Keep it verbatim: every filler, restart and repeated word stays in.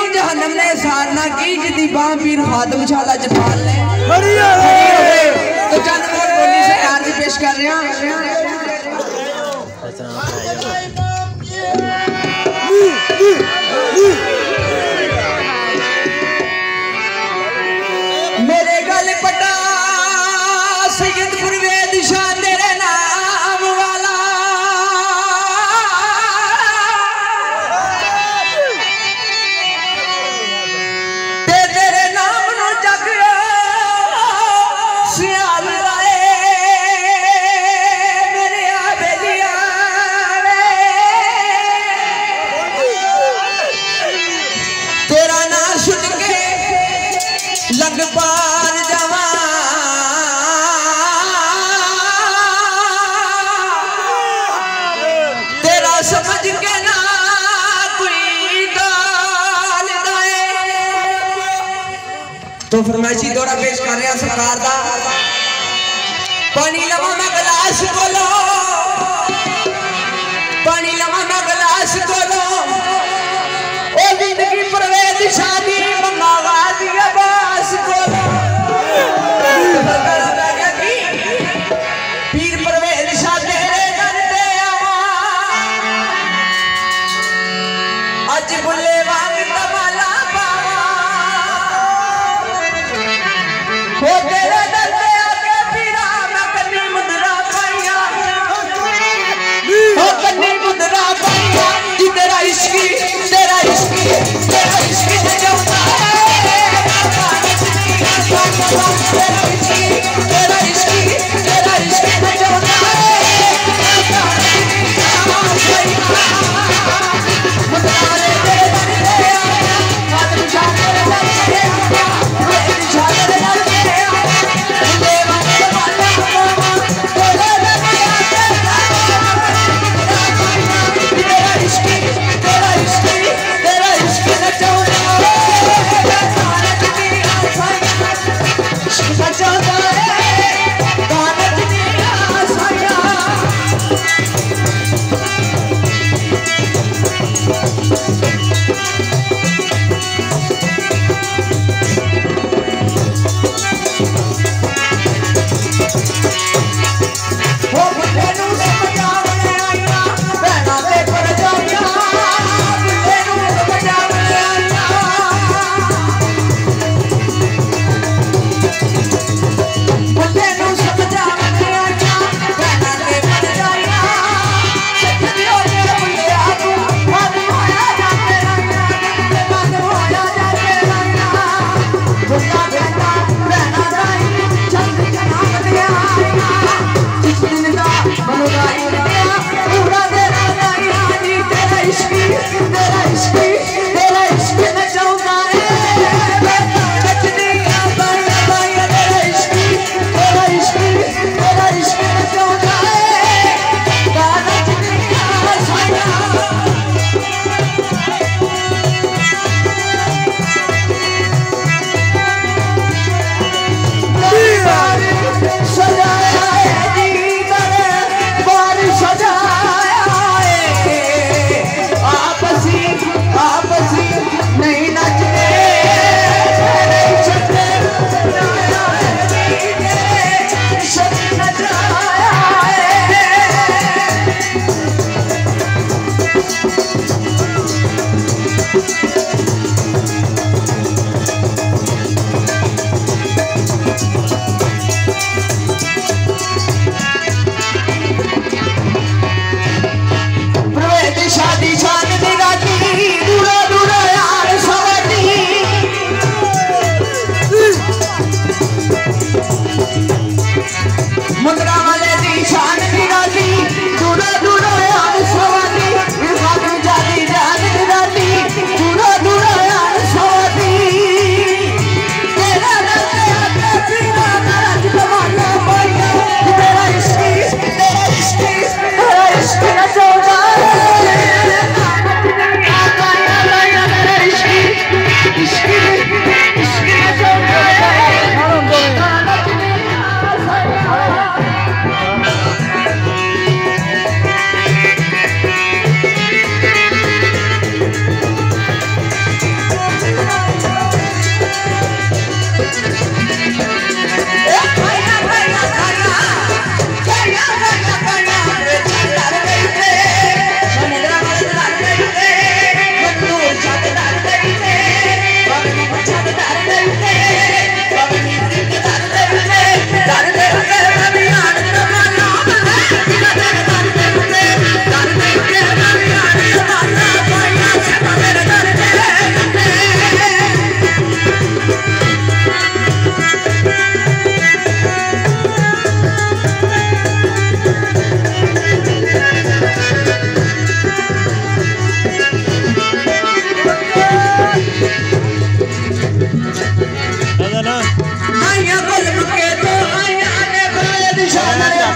जहन्नम ने साधना की जिदी बां पीर खातम शाला जपाल ने तो चंद मोर बोली से अर्ज पेश कर रहे हैं। मेरे गल पटा सैयदपुर वेद शाह तेरे नाम वाला ते तेरे नाम नो जग सियाल लाए मेरे आबेलिया तेरा नाम सुन के लग पार जावा तेरा समझ के ना कोई गाल दाए। तो फरमाइशी दौरा पेश कर रहे हैं सरकार दा। पानी लवा मैं गिलास बोलो पानी लवा मैं गिलास बोलो ओ जिंदगी परवेद शादी मंगावा दिया बास बोलो पीर परवेद शाह तेरे दर ते आवा अज बुले वांग तमाला पावा हो तेरे दर ते आके पीरा मैं कली मुदरा पाइया ना आया कलम के तो आया ने बड़े निशान आया